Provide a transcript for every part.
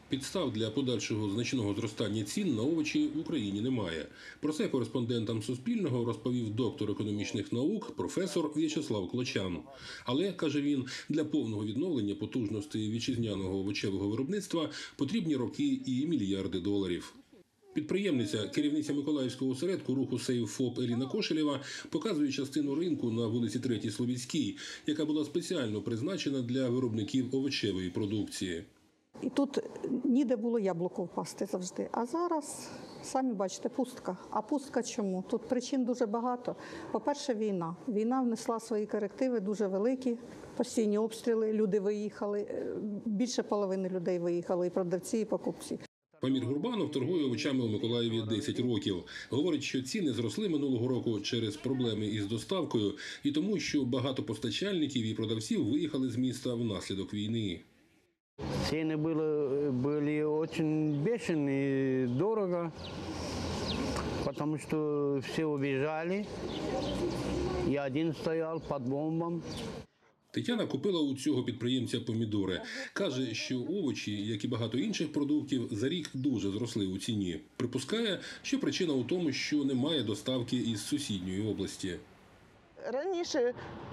Підстав для подальшого значного зростання цін на овочі в Україні немає. Про це кореспондентам Суспільного розповів доктор економічних наук, професор В'ячеслав Клочан. Але, каже він, для повного відновлення потужностей вітчизняного овочевого виробництва потрібні роки і мільярди доларів. Підприємниця, керівниця Миколаївського осередку руху «Сейф-ФОП» Еліна Кошелєва показує частину ринку на вулиці 3 Слобідській, яка була спеціально призначена для виробників овочевої продукції. І тут ніде було яблуко впасти завжди. А зараз, самі бачите, пустка. А пустка чому? Тут причин дуже багато. По-перше, війна. Війна внесла свої корективи дуже великі. Постійні обстріли, люди виїхали. Більше половини людей виїхали, і продавці, і покупці. Памір Гурбанов торгує овочами у Миколаєві 10 років. Говорить, що ціни зросли минулого року через проблеми із доставкою і тому, що багато постачальників і продавців виїхали з міста внаслідок війни. Цены были очень бешеные, дорого, потому что все убежали, я один стоял под бомбом. Тетяна купила у цього підприємця помідори. Каже, що овочі, як і багато інших продуктів, за рік дуже зросли у ціні. Припускає, що причина у тому, що немає доставки із сусідньої області. Раніше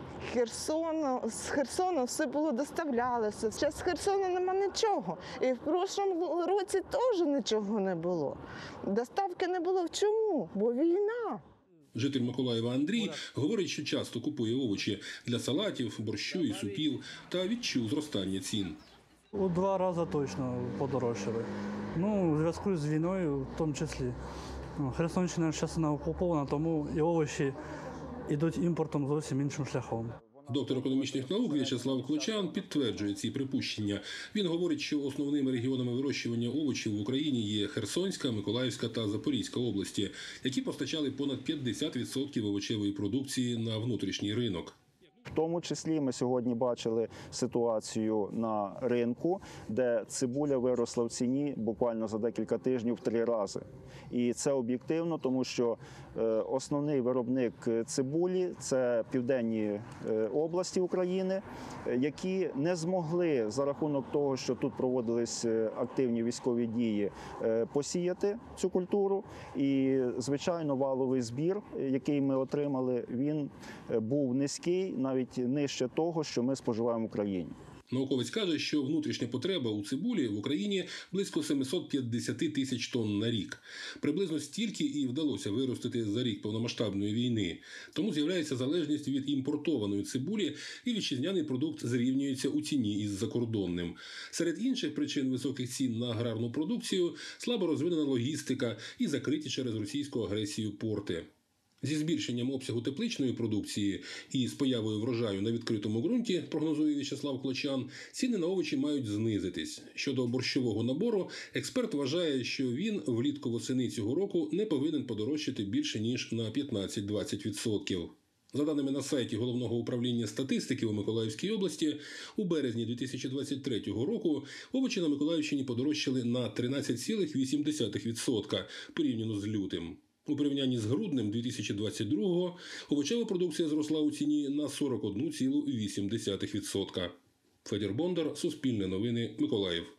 з Херсону все було доставлялося. Зараз з Херсону нема нічого. І в прошлому році теж нічого не було. Доставки не було. Чому? Бо війна. Житель Миколаєва Андрій говорить, що часто купує овочі для салатів, борщу і супів та відчув зростання цін. У 2 рази точно подорожчали. У зв'язку з війною в тому числі. Херсонщина зараз окупована, тому і овочі йдуть імпортом зовсім іншим шляхом. Доктор економічних наук В'ячеслав Клочан підтверджує ці припущення. Він говорить, що основними регіонами вирощування овочів в Україні є Херсонська, Миколаївська та Запорізька області, які постачали понад 50% овочевої продукції на внутрішній ринок. В тому числі ми сьогодні бачили ситуацію на ринку, де цибуля виросла в ціні буквально за декілька тижнів в 3 рази. І це об'єктивно, тому що основний виробник цибулі – це південні області України, які не змогли за рахунок того, що тут проводились активні військові дії, посіяти цю культуру. І, звичайно, валовий збір, який ми отримали, він був низький, навіть нижче того, що ми споживаємо в Україні. Науковець каже, що внутрішня потреба у цибулі в Україні близько 750 тисяч тонн на рік. Приблизно стільки і вдалося виростити за рік повномасштабної війни. Тому з'являється залежність від імпортованої цибулі, і вітчизняний продукт зрівнюється у ціні із закордонним. Серед інших причин високих цін на аграрну продукцію – слабо розвинена логістика і закриті через російську агресію порти. Зі збільшенням обсягу тепличної продукції і з появою врожаю на відкритому ґрунті, прогнозує В'ячеслав Клочан, ціни на овочі мають знизитись. Щодо борщового набору, експерт вважає, що він влітку-восени цього року не повинен подорожчати більше, ніж на 15-20%. За даними на сайті Головного управління статистики у Миколаївській області, у березні 2023 року овочі на Миколаївщині подорожчали на 13,8% порівняно з лютим. У порівнянні з груднем 2022-го овочева продукція зросла у ціні на 41,8%. Федір Бондар, Суспільне новини, Миколаїв.